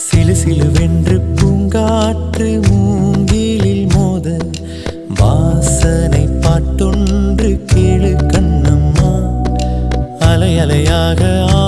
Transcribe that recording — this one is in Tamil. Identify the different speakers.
Speaker 1: சிலு சிலுவென்று பூங்காற்று மூங்கிலில் மோத வாசனை பாட்டொன்று கேளு கண்ணம்மா. அலை அலையாக